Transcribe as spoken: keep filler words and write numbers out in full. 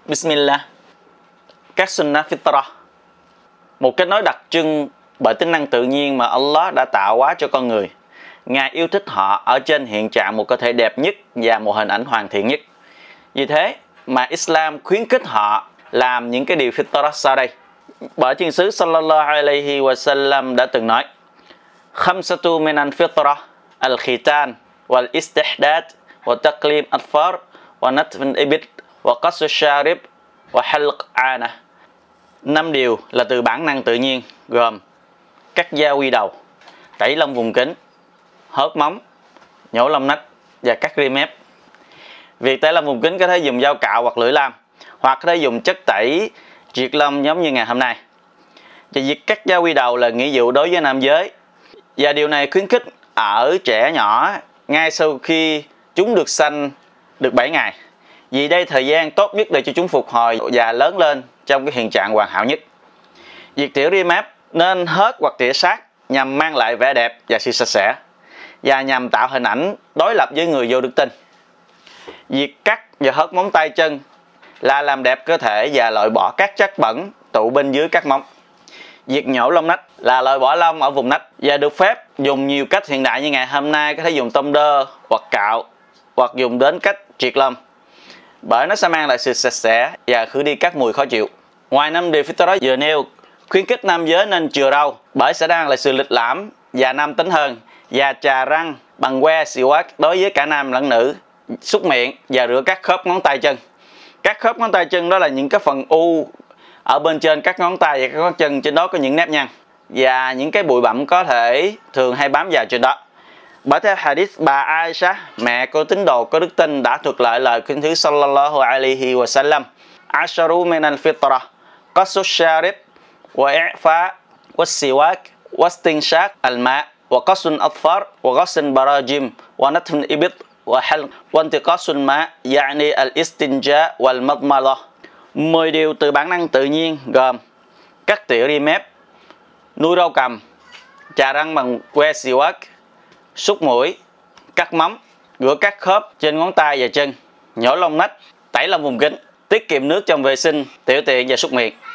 Bismillah. Các sunnah fitra, một kết nối đặc trưng bởi tính năng tự nhiên mà Allah đã tạo hóa cho con người. Ngài yêu thích họ ở trên hiện trạng một cơ thể đẹp nhất và một hình ảnh hoàn thiện nhất. Vì thế mà Islam khuyến khích họ làm những cái điều fitra sau đây. Bởi thiên sứ sallallahu alaihi wasallam đã từng nói: Khamsatu min al-fitra, al-khitan, wal-istihdad, wa taqlim al-far, wa natf al-ibit, wa qas al-sharib, wa halq ana. Năm điều là từ bản năng tự nhiên, gồm cắt da quy đầu, tẩy lông vùng kính, hớt móng, nhổ lông nách và cắt ria mép. Việc tẩy lông vùng kính có thể dùng dao cạo hoặc lưỡi lam, hoặc có thể dùng chất tẩy triệt lông giống như ngày hôm nay. Và việc cắt da quy đầu là nghĩa vụ đối với nam giới, và điều này khuyến khích ở trẻ nhỏ ngay sau khi chúng được sanh được bảy ngày, vì đây thời gian tốt nhất để cho chúng phục hồi và lớn lên trong cái hiện trạng hoàn hảo nhất. Việc tỉa ria mép nên hớt hoặc tỉa sát nhằm mang lại vẻ đẹp và sự sạch sẽ, và nhằm tạo hình ảnh đối lập với người vô đức tin. Việc cắt và hớt móng tay chân là làm đẹp cơ thể và loại bỏ các chất bẩn tụ bên dưới các móng. Việc nhổ lông nách là loại bỏ lông ở vùng nách và được phép dùng nhiều cách hiện đại như ngày hôm nay, có thể dùng tông đơ hoặc cạo, hoặc dùng đến cách triệt lông, bởi nó sẽ mang lại sự sạch sẽ và khử đi các mùi khó chịu. Ngoài năm điều fitra vừa nêu, khuyến khích nam giới nên chừa râu, bởi sẽ mang lại sự lịch lãm và nam tính hơn, và chà răng bằng que siwak đối với cả nam lẫn nữ, súc miệng và rửa các khớp ngón tay chân. Các khớp ngón tay chân đó là những cái phần u ở bên trên các ngón tay và các ngón chân, trên đó có những nếp nhăn và những cái bụi bặm có thể thường hay bám vào trên đó. Bởi theo hadith bà Aisha, mẹ của tín đồ có đức tin, đã thuật lại lời kinh thứ sallallahu alaihi wasallam: Asharu min al-fitra, qassu sharib, wa i'fa, wa siwak, wa istinshaq al-ma, wa qassun atfar, wa ghasl barajim, wa natfun ibit, wa halq, wa intiqasul ma, yani al-istinja wal madmada. Mười điều từ bản năng tự nhiên gồm cắt tỉa ria mép, nuôi râu cầm, chà răng bằng que siwak, súc mũi, cắt móng, rửa các khớp trên ngón tay và chân, nhổ lông nách, tẩy lông vùng kính, tiết kiệm nước trong vệ sinh, tiểu tiện và súc miệng.